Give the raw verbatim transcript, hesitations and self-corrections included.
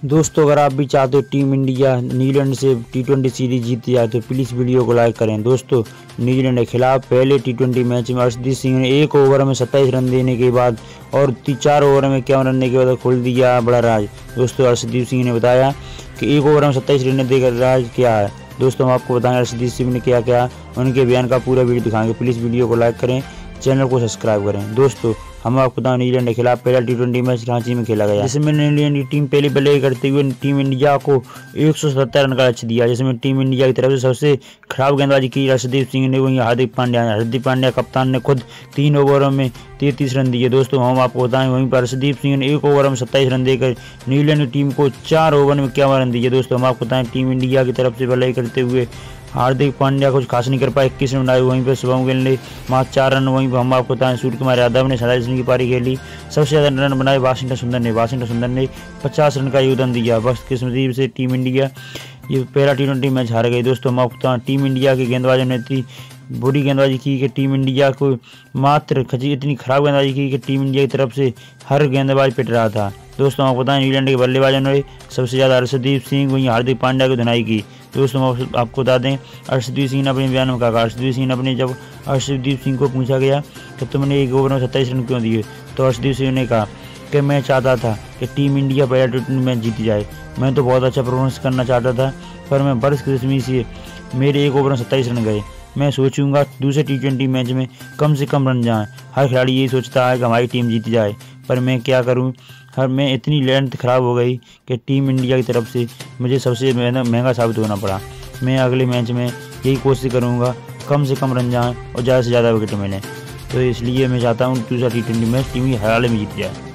दोस्तों अगर आप भी चाहते हो टीम इंडिया न्यूजीलैंड से टी ट्वेंटी सीरीज जीत जाए तो प्लीज़ वीडियो को लाइक करें। दोस्तों न्यूजीलैंड के खिलाफ पहले टी ट्वेंटी मैच में अर्शदीप सिंह ने एक ओवर में सत्ताईस रन देने के बाद और चार ओवर में इक्यावन रन देने के बाद खोल दिया बड़ा राज। दोस्तों अर्शदीप सिंह ने बताया कि एक ओवर में सत्ताईस रन देकर राज क्या है। दोस्तों हम आपको बताएंगे अर्शदीप सिंह ने क्या क्या उनके बयान का पूरा वीडियो दिखाएंगे। प्लीज़ वीडियो को लाइक करें, चैनल को सब्सक्राइब करें। दोस्तों हम आपको बताएं न्यूजीलैंड के खिलाफ पहला टी ट्वेंटी मैच रांची में खेला गया, जिसमें न्यूजीलैंड की टीम पहले बल्लेबाजी करते हुए टीम इंडिया को एक सौ सत्तर रन का लक्ष्य दिया, जिसमें टीम इंडिया की तरफ से सबसे खराब गेंदबाजी की अर्शदीप सिंह ने, वहीं हार्दिक पांड्या हार्दिक पांड्या कप्तान ने खुद तीन ओवरों में तैंतीस रन दिए। दोस्तों हम आपको बताएं वहीं पर अर्शदीप सिंह ने एक ओवर में सत्ताईस रन देकर न्यूजीलैंड की टीम को चार ओवर में इक्यावन रन दिए। दोस्तों हम आपको बताएं टीम इंडिया की तरफ से बल्लेबाजी करते हुए हार्दिक पांड्या कुछ खास नहीं कर पाए, इक्कीस रन बनाए। वहीं पर शुभम गिल ने मात्र चार रन। वहीं पर हम आपको बताएं सूर्य कुमार यादव ने सैंतालीस रन की पारी खेली। सबसे ज़्यादा रन बनाए वाशिंगटन सुंदर ने वाशिंगटन सुंदर ने पचास रन का योगदान दिया। बस किस्मती से टीम इंडिया ये पहला टी ट्वेंटी मैच हार गई। दोस्तों हम आपको बताएं टीम इंडिया के गेंदबाजों ने इतनी बुरी गेंदबाजी की कि टीम इंडिया को मात्र खची इतनी खराब गेंदबाजी की कि टीम इंडिया की तरफ से हर गेंदबाज पिट रहा था। दोस्तों आपको बताएं न्यूजीलैंड के बल्लेबाजों ने सबसे ज़्यादा अर्शदीप सिंह वहीं हार्दिक पांड्या की धुनाई की। दोस्तों हम आपको बता दें अर्शदीप सिंह ने अपने बयान में कहा, अर्शदीप सिंह ने अपने जब अर्शदीप सिंह को पूछा गया कि तुमने एक ओवर में सत्ताईस रन क्यों दिए, तो अर्शदीप सिंह ने कहा कि मैं चाहता था कि टीम इंडिया पहला टी ट्वेंटी मैच जीत जाए। मैं तो बहुत अच्छा परफॉर्मेंस करना चाहता था, पर मैं बदकिस्मती से मेरे एक ओवर में सत्ताईस रन गए। मैं सोचूंगा दूसरे टी ट्वेंटी मैच में कम से कम रन जाएं। हर खिलाड़ी यही सोचता है कि हमारी टीम जीत जाए, पर मैं क्या करूं, हर में इतनी लेंथ खराब हो गई कि टीम इंडिया की तरफ से मुझे सबसे महंगा साबित होना पड़ा। मैं अगले मैच में यही कोशिश करूंगा कम से कम रन जाएं और ज़्यादा से ज़्यादा विकेट मिलें। तो इसलिए मैं चाहता हूँ दूसरा T twenty match team Haryana में जीत जाए।